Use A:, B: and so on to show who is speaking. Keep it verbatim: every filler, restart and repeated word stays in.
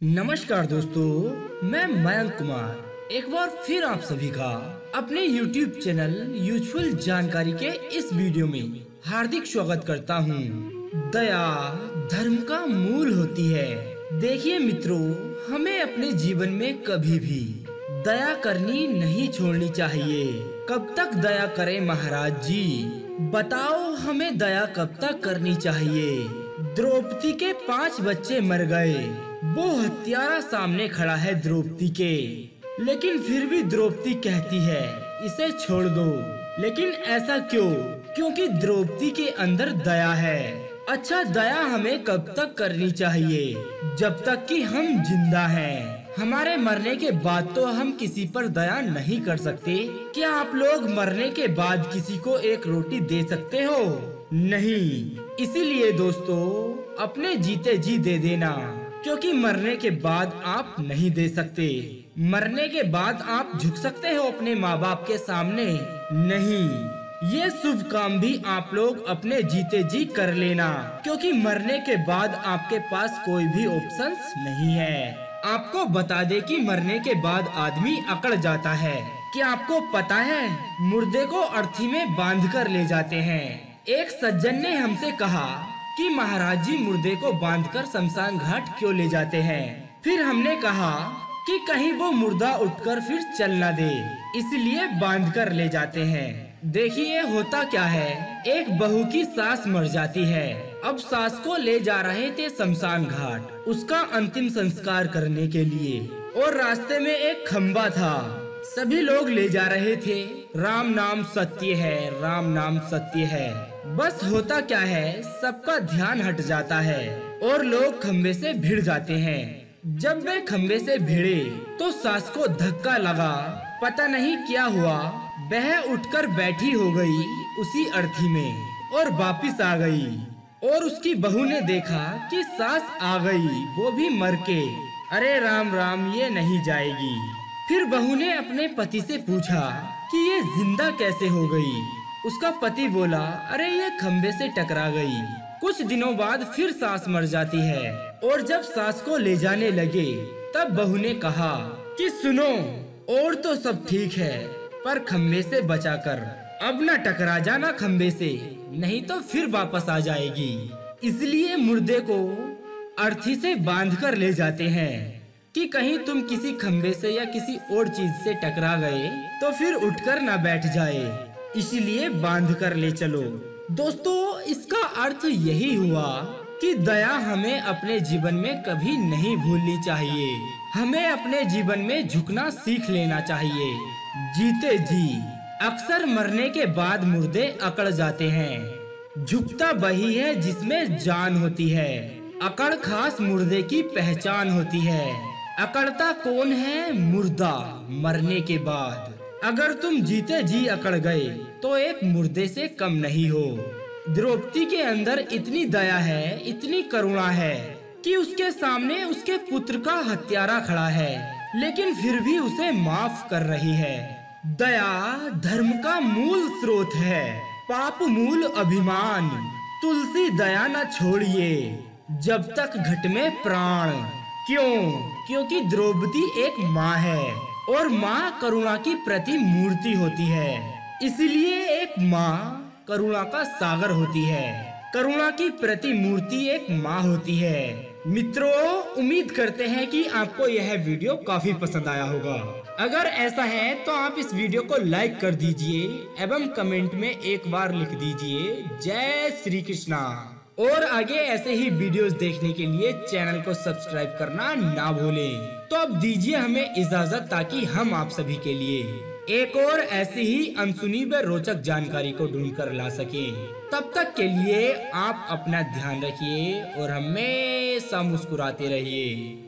A: नमस्कार दोस्तों, मैं मयंक कुमार एक बार फिर आप सभी का अपने YouTube चैनल यूजफुल जानकारी के इस वीडियो में हार्दिक स्वागत करता हूं। दया धर्म का मूल होती है। देखिए मित्रों, हमें अपने जीवन में कभी भी दया करनी नहीं छोड़नी चाहिए। कब तक दया करें महाराज जी, बताओ हमें दया कब तक करनी चाहिए। द्रौपदी के पांच बच्चे मर गए, वो हत्यारा सामने खड़ा है द्रौपदी के, लेकिन फिर भी द्रौपदी कहती है इसे छोड़ दो। लेकिन ऐसा क्यों? क्योंकि द्रौपदी के अंदर दया है। अच्छा, दया हमें कब तक करनी चाहिए? जब तक कि हम जिंदा हैं। हमारे मरने के बाद तो हम किसी पर दया नहीं कर सकते। क्या आप लोग मरने के बाद किसी को एक रोटी दे सकते हो? नहीं। इसीलिए दोस्तों, अपने जीते जी दे देना, क्योंकि मरने के बाद आप नहीं दे सकते। मरने के बाद आप झुक सकते हो अपने माँ बाप के सामने? नहीं। ये शुभ काम भी आप लोग अपने जीते जी कर लेना, क्योंकि मरने के बाद आपके पास कोई भी ऑप्शंस नहीं है। आपको बता दे कि मरने के बाद आदमी अकड़ जाता है। क्या आपको पता है, मुर्दे को अर्थी में बांध कर ले जाते हैं। एक सज्जन ने हमसे कहा कि महाराज जी मुर्दे को बांधकर शमशान घाट क्यों ले जाते हैं? फिर हमने कहा कि कहीं वो मुर्दा उठकर फिर चल न दे, इसलिए बांधकर ले जाते हैं। देखिए होता क्या है, एक बहू की सास मर जाती है। अब सास को ले जा रहे थे शमशान घाट उसका अंतिम संस्कार करने के लिए, और रास्ते में एक खम्बा था। सभी लोग ले जा रहे थे। राम नाम सत्य है, राम नाम सत्य है। बस होता क्या है, सबका ध्यान हट जाता है और लोग खम्बे से भिड़ जाते हैं। जब वे खम्बे से भिड़े तो सास को धक्का लगा। पता नहीं क्या हुआ, वह उठकर बैठी हो गई उसी अर्थी में और वापिस आ गई। और उसकी बहू ने देखा कि सास आ गई, वो भी मर के। अरे राम राम, ये नहीं जाएगी। फिर बहू ने अपने पति से पूछा कि ये जिंदा कैसे हो गई। उसका पति बोला, अरे ये खम्बे से टकरा गई। कुछ दिनों बाद फिर सास मर जाती है, और जब सास को ले जाने लगे तब बहू ने कहा कि सुनो, और तो सब ठीक है, पर खम्बे से बचाकर अब न टकरा जाना खम्बे से, नहीं तो फिर वापस आ जाएगी। इसलिए मुर्दे को अर्थी से बांध कर ले जाते हैं कि कहीं तुम किसी खम्बे से या किसी और चीज से टकरा गए तो फिर उठकर न बैठ जाए, इसलिए बांध कर ले चलो। दोस्तों, इसका अर्थ यही हुआ कि दया हमें अपने जीवन में कभी नहीं भूलनी चाहिए। हमें अपने जीवन में झुकना सीख लेना चाहिए जीते जी। अक्सर मरने के बाद मुर्दे अकड़ जाते हैं। झुकता वही है जिसमें जान होती है। अकड़ खास मुर्दे की पहचान होती है। अकड़ता कौन है? मुर्दा, मरने के बाद। अगर तुम जीते जी अकड़ गए तो एक मुर्दे से कम नहीं हो। द्रौपदी के अंदर इतनी दया है, इतनी करुणा है कि उसके सामने उसके पुत्र का हत्यारा खड़ा है, लेकिन फिर भी उसे माफ कर रही है। दया धर्म का मूल स्रोत है, पाप मूल अभिमान। तुलसी दया न छोड़िए जब तक घट में प्राण। क्यों? क्योंकि द्रौपदी एक माँ है, और माँ करुणा की प्रति मूर्ति होती है। इसलिए एक माँ करुणा का सागर होती है। करुणा की प्रति मूर्ति एक माँ होती है। मित्रों, उम्मीद करते हैं कि आपको यह वीडियो काफी पसंद आया होगा। अगर ऐसा है तो आप इस वीडियो को लाइक कर दीजिए एवं कमेंट में एक बार लिख दीजिए जय श्री कृष्णा। और आगे ऐसे ही वीडियोस देखने के लिए चैनल को सब्सक्राइब करना ना भूलें। तो अब दीजिए हमें इजाजत, ताकि हम आप सभी के लिए एक और ऐसी ही अनसुनी व रोचक जानकारी को ढूंढ कर ला सके। तब तक के लिए आप अपना ध्यान रखिए और हमेशा मुस्कुराते रहिए।